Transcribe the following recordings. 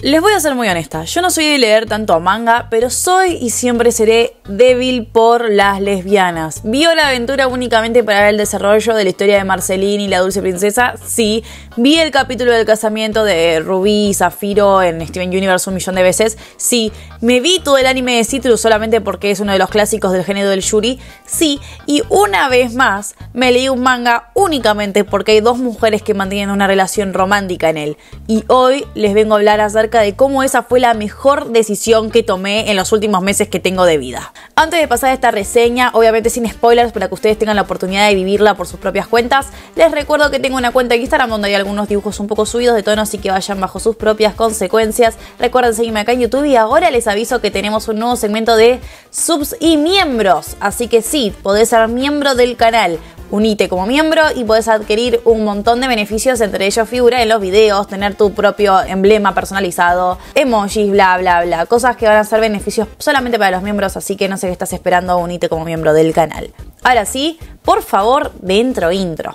Les voy a ser muy honesta, yo no soy de leer tanto manga, pero soy y siempre seré débil por las lesbianas. ¿Vio la aventura únicamente para ver el desarrollo de la historia de Marceline y la dulce princesa? Sí. ¿Vi el capítulo del casamiento de Rubí y Zafiro en Steven Universe 1.000.000 de veces? Sí. ¿Me vi todo el anime de Citrus solamente porque es uno de los clásicos del género del yuri? Sí. Y una vez más me leí un manga únicamente porque hay dos mujeres que mantienen una relación romántica en él. Y hoy les vengo a hablar acerca de cómo esa fue la mejor decisión que tomé en los últimos meses que tengo de vida. Antes de pasar a esta reseña, obviamente sin spoilers para que ustedes tengan la oportunidad de vivirla por sus propias cuentas, les recuerdo que tengo una cuenta en Instagram donde hay algunos dibujos un poco subidos de tono, así que vayan bajo sus propias consecuencias. Recuerden seguirme acá en YouTube y ahora les aviso que tenemos un nuevo segmento de subs y miembros, así que sí, podés ser miembro del canal. Unite como miembro y podés adquirir un montón de beneficios, entre ellos figura en los videos, tener tu propio emblema personalizado, emojis, bla bla bla, cosas que van a ser beneficios solamente para los miembros, así que no sé qué estás esperando, unite como miembro del canal. Ahora sí, por favor, dentro intro.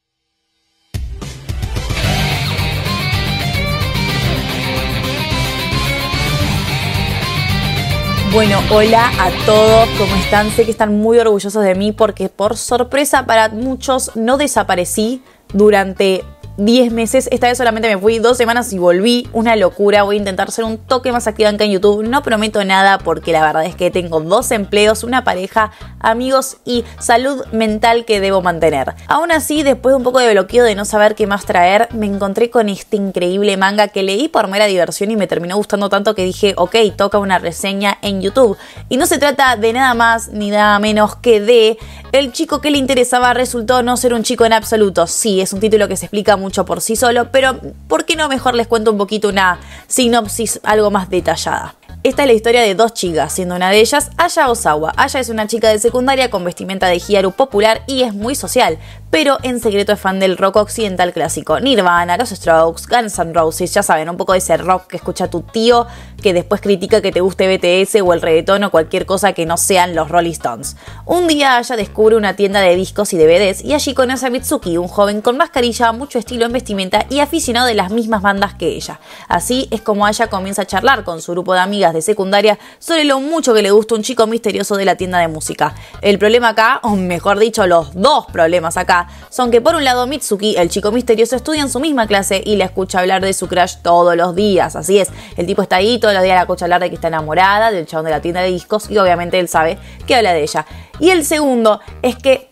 Bueno, hola a todos, ¿cómo están? Sé que están muy orgullosos de mí porque por sorpresa para muchos no desaparecí durante 10 meses. Esta vez solamente me fui 2 semanas y volví. Una locura. Voy a intentar ser un toque más activa acá en YouTube. No prometo nada porque la verdad es que tengo 2 empleos, una pareja, amigos y salud mental que debo mantener. Aún así, después de un poco de bloqueo de no saber qué más traer, me encontré con este increíble manga que leí por mera diversión y me terminó gustando tanto que dije, ok, toca una reseña en YouTube. Y no se trata de nada más ni nada menos que de el chico que le interesaba resultó no ser un chico en absoluto. Sí, es un título que se explica mucho por sí solo, pero ¿por qué no mejor les cuento un poquito una sinopsis algo más detallada? Esta es la historia de 2 chicas, siendo una de ellas Aya Osawa. Aya es una chica de secundaria con vestimenta de Hyaru popular y es muy social, pero en secreto es fan del rock occidental clásico. Nirvana, los Strokes, Guns N' Roses, ya saben, un poco de ese rock que escucha tu tío que después critica que te guste BTS o el reggaetón o cualquier cosa que no sean los Rolling Stones. Un día Aya descubre una tienda de discos y DVDs y allí conoce a Mitsuki, un joven con mascarilla, mucho estilo en vestimenta y aficionado de las mismas bandas que ella. Así es como Aya comienza a charlar con su grupo de amigas de secundaria sobre lo mucho que le gusta un chico misterioso de la tienda de música. El problema acá, o mejor dicho, los 2 problemas acá, son que por un lado Mitsuki, el chico misterioso, estudia en su misma clase y la escucha hablar de su crush todos los días. Así es, el tipo está ahí, todos los días la escucha hablar de que está enamorada del chabón de la tienda de discos y obviamente él sabe que habla de ella. Y el segundo es que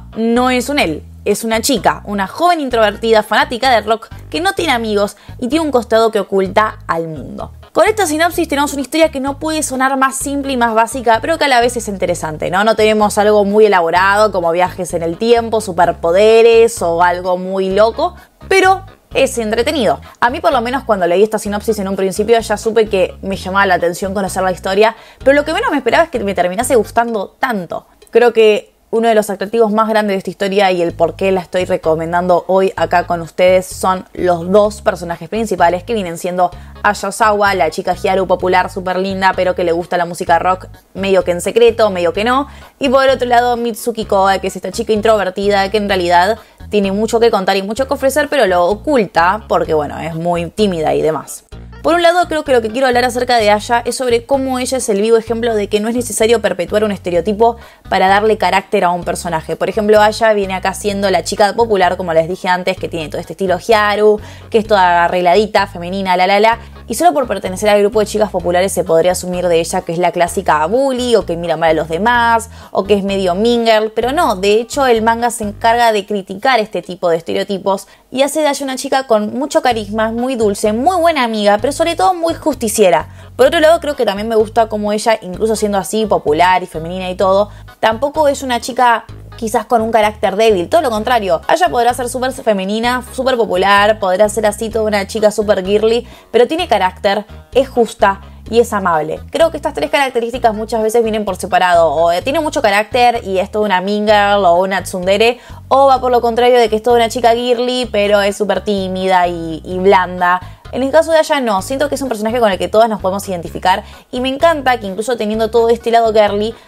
no es un él. Es una chica, una joven introvertida, fanática del rock, que no tiene amigos y tiene un costado que oculta al mundo. Con esta sinopsis tenemos una historia que no puede sonar más simple y más básica, pero que a la vez es interesante, ¿no? No tenemos algo muy elaborado como viajes en el tiempo, superpoderes o algo muy loco, pero es entretenido. A mí por lo menos cuando leí esta sinopsis en un principio ya supe que me llamaba la atención conocer la historia, pero lo que menos me esperaba es que me terminase gustando tanto. Creo que uno de los atractivos más grandes de esta historia y el por qué la estoy recomendando hoy acá con ustedes son los 2 personajes principales que vienen siendo Aya Osawa, la chica Hyaru popular súper linda pero que le gusta la música rock medio que en secreto, medio que no, y por el otro lado Mitsuki Koga, que es esta chica introvertida que en realidad tiene mucho que contar y mucho que ofrecer pero lo oculta porque bueno, es muy tímida y demás. Por un lado, creo que lo que quiero hablar acerca de Aya es sobre cómo ella es el vivo ejemplo de que no es necesario perpetuar un estereotipo para darle carácter a un personaje. Por ejemplo, Aya viene acá siendo la chica popular, como les dije antes, que tiene todo este estilo Hyaru, que es toda arregladita, femenina, y solo por pertenecer al grupo de chicas populares se podría asumir de ella que es la clásica bully, o que mira mal a los demás, o que es medio mean girl, pero no, de hecho el manga se encarga de criticar este tipo de estereotipos y hace de Aya una chica con mucho carisma, muy dulce, muy buena amiga, pero sobre todo muy justiciera. Por otro lado, creo que también me gusta cómo ella, incluso siendo así popular y femenina y todo, tampoco es una chica quizás con un carácter débil, todo lo contrario. Aya podrá ser súper femenina, súper popular, podrá ser así toda una chica súper girly, pero tiene carácter, es justa y es amable. Creo que estas 3 características muchas veces vienen por separado, o tiene mucho carácter y es toda una mean girl o una tsundere, o va por lo contrario de que es toda una chica girly pero es súper tímida y blanda. En el caso de Aya no, siento que es un personaje con el que todas nos podemos identificar y me encanta que incluso teniendo todo este lado girly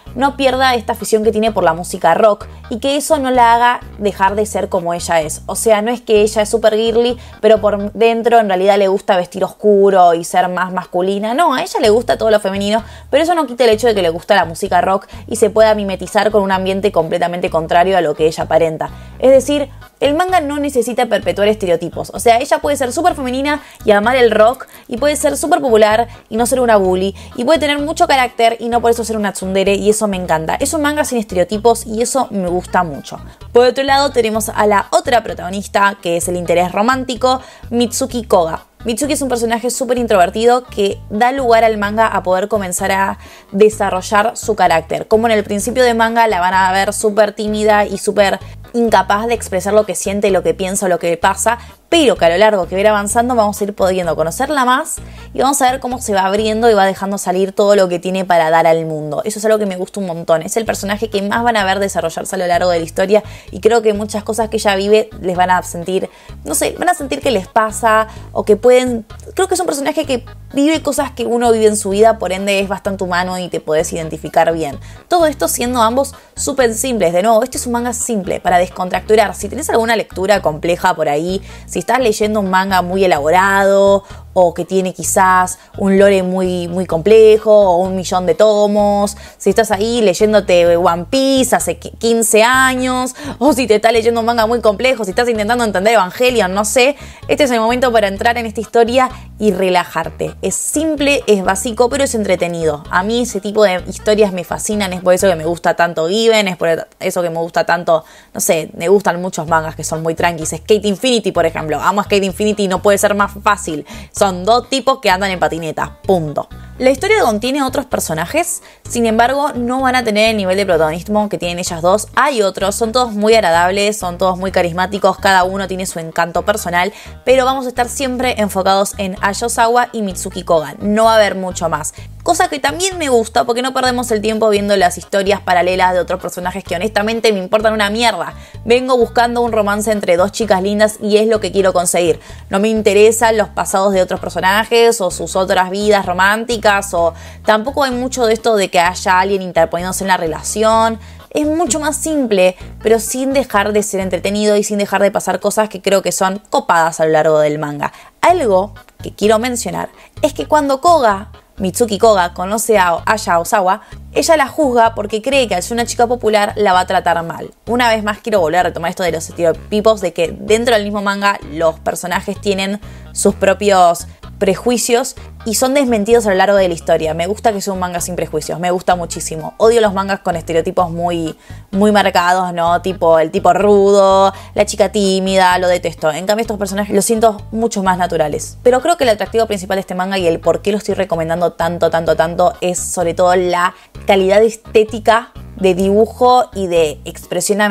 no pierda esta afición que tiene por la música rock y que eso no la haga dejar de ser como ella es. O sea, no es que ella es súper girly, pero por dentro en realidad le gusta vestir oscuro y ser más masculina. No, a ella le gusta todo lo femenino, pero eso no quita el hecho de que le gusta la música rock y se pueda mimetizar con un ambiente completamente contrario a lo que ella aparenta. Es decir, el manga no necesita perpetuar estereotipos. O sea, ella puede ser súper femenina y amar el rock, y puede ser súper popular y no ser una bully, y puede tener mucho carácter y no por eso ser una tsundere, y eso me encanta. Es un manga sin estereotipos y eso me gusta mucho. Por otro lado tenemos a la otra protagonista, que es el interés romántico, Mitsuki Koga. Mitsuki es un personaje súper introvertido que da lugar al manga a poder comenzar a desarrollar su carácter. Como en el principio de manga la van a ver súper tímida y súper incapaz de expresar lo que siente, lo que piensa, lo que pasa, pero que a lo largo que va a ir avanzando vamos a ir pudiendo conocerla más y vamos a ver cómo se va abriendo y va dejando salir todo lo que tiene para dar al mundo. Eso es algo que me gusta un montón. Es el personaje que más van a ver desarrollarse a lo largo de la historia y creo que muchas cosas que ella vive les van a sentir, no sé, van a sentir que les pasa o que pueden... Creo que es un personaje que vive cosas que uno vive en su vida, por ende es bastante humano y te podés identificar bien. Todo esto siendo ambos súper simples. De nuevo, este es un manga simple para descontracturar. Si tenés alguna lectura compleja por ahí, si estás leyendo un manga muy elaborado o que tiene quizás un lore muy complejo o 1.000.000 de tomos, si estás ahí leyéndote One Piece hace 15 años o si te estás leyendo un manga muy complejo, si estás intentando entender Evangelion, no sé, este es el momento para entrar en esta historia y relajarte. Es simple, es básico, pero es entretenido. A mí ese tipo de historias me fascinan, es por eso que me gusta tanto Given, es por eso que me gusta tanto, no sé, me gustan muchos mangas que son muy tranquis. Skate Infinity, por ejemplo, amo Skate Infinity y no puede ser más fácil. Son dos tipos que andan en patineta, punto. La historia contiene otros personajes, sin embargo no van a tener el nivel de protagonismo que tienen ellas dos. Hay otros, son todos muy agradables, son todos muy carismáticos, cada uno tiene su encanto personal, pero vamos a estar siempre enfocados en Aya Osawa y Mitsuki Koga, no va a haber mucho más. Cosa que también me gusta porque no perdemos el tiempo viendo las historias paralelas de otros personajes que honestamente me importan una mierda. Vengo buscando un romance entre dos chicas lindas y es lo que quiero conseguir. No me interesan los pasados de otros personajes o sus otras vidas románticas, o tampoco hay mucho de esto de que haya alguien interponiéndose en la relación. Es mucho más simple, pero sin dejar de ser entretenido y sin dejar de pasar cosas que creo que son copadas a lo largo del manga. Algo que quiero mencionar es que cuando Mitsuki Koga conoce a Aya Osawa, ella la juzga porque cree que al ser una chica popular la va a tratar mal. Una vez más quiero volver a retomar esto de los estereotipos, de que dentro del mismo manga los personajes tienen sus propios prejuicios y son desmentidos a lo largo de la historia. Me gusta que sea un manga sin prejuicios, me gusta muchísimo. Odio los mangas con estereotipos muy marcados, ¿no? Tipo el tipo rudo, la chica tímida, lo detesto. En cambio estos personajes los siento mucho más naturales. Pero creo que el atractivo principal de este manga y el por qué lo estoy recomendando tanto es sobre todo la calidad estética de dibujo y de expresión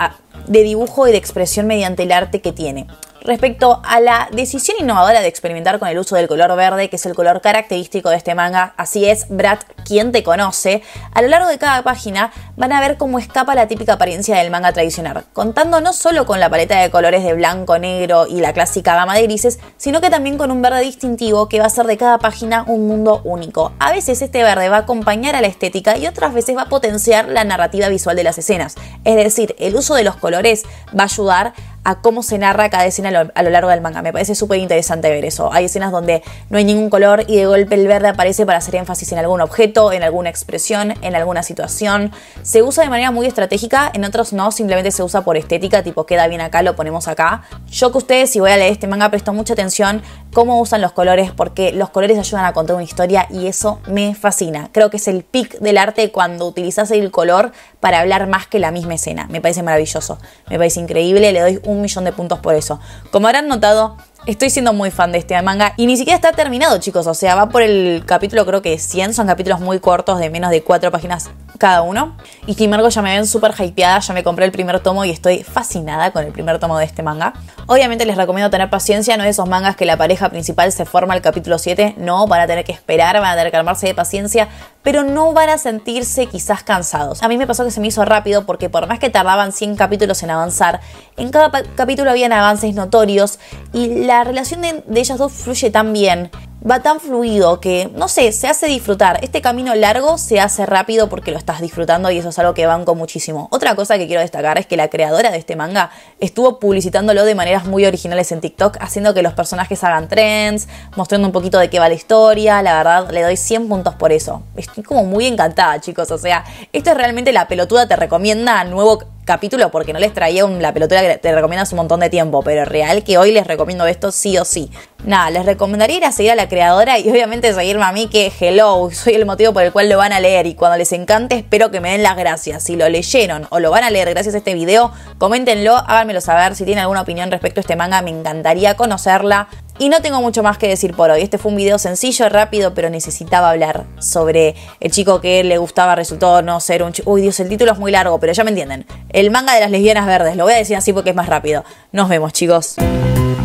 mediante el arte que tiene. Respecto a la decisión innovadora de experimentar con el uso del color verde, que es el color característico de este manga, así es, Brat, quien te conoce, a lo largo de cada página van a ver cómo escapa la típica apariencia del manga tradicional, contando no solo con la paleta de colores de blanco, negro y la clásica gama de grises, sino que también con un verde distintivo que va a hacer de cada página un mundo único. A veces este verde va a acompañar a la estética y otras veces va a potenciar la narrativa visual de las escenas, es decir, el uso de los colores va a ayudar a cómo se narra cada escena a lo largo del manga. Me parece súper interesante ver eso. Hay escenas donde no hay ningún color y de golpe el verde aparece para hacer énfasis en algún objeto, en alguna expresión, en alguna situación. Se usa de manera muy estratégica, en otros no, simplemente se usa por estética, tipo queda bien acá, lo ponemos acá. Yo que ustedes, si voy a leer este manga, presto mucha atención cómo usan los colores, porque los colores ayudan a contar una historia y eso me fascina. Creo que es el pic del arte cuando utilizas el color para hablar más que la misma escena. Me parece maravilloso, me parece increíble, le doy 1.000.000 de puntos por eso. Como habrán notado, estoy siendo muy fan de este manga y ni siquiera está terminado, chicos. O sea, va por el capítulo creo que 100, son capítulos muy cortos de menos de 4 páginas cada uno. Y sin embargo ya me ven súper hypeada, ya me compré el primer tomo y estoy fascinada con el primer tomo de este manga. Obviamente les recomiendo tener paciencia, no es esos mangas que la pareja principal se forma al capítulo 7, no, van a tener que esperar, van a tener que armarse de paciencia, pero no van a sentirse quizás cansados. A mí me pasó que se me hizo rápido porque por más que tardaban 100 capítulos en avanzar, en cada capítulo habían avances notorios y la relación de ellas dos fluye tan bien. va tan fluido que, no sé, se hace disfrutar. Este camino largo se hace rápido porque lo estás disfrutando y eso es algo que banco muchísimo. Otra cosa que quiero destacar es que la creadora de este manga estuvo publicitándolo de maneras muy originales en TikTok, haciendo que los personajes hagan trends, mostrando un poquito de qué va la historia. La verdad, le doy 100 puntos por eso. Estoy como muy encantada, chicos. O sea, esto es realmente La Pelotuda te recomienda nuevo capítulo, porque no les traía La Pelotuda que te recomiendo hace un montón de tiempo, pero real que hoy les recomiendo esto sí o sí. Nada, les recomendaría ir a seguir a la creadora y obviamente seguirme a mí, que hello, soy el motivo por el cual lo van a leer, y cuando les encante espero que me den las gracias. Si lo leyeron o lo van a leer gracias a este video, coméntenlo, háganmelo saber. Si tienen alguna opinión respecto a este manga, me encantaría conocerla. Y no tengo mucho más que decir por hoy. Este fue un video sencillo, rápido, pero necesitaba hablar sobre el chico que le gustaba, resultó no ser un chico. Uy, Dios, el título es muy largo, pero ya me entienden. El manga de las lesbianas verdes, lo voy a decir así porque es más rápido. Nos vemos, chicos.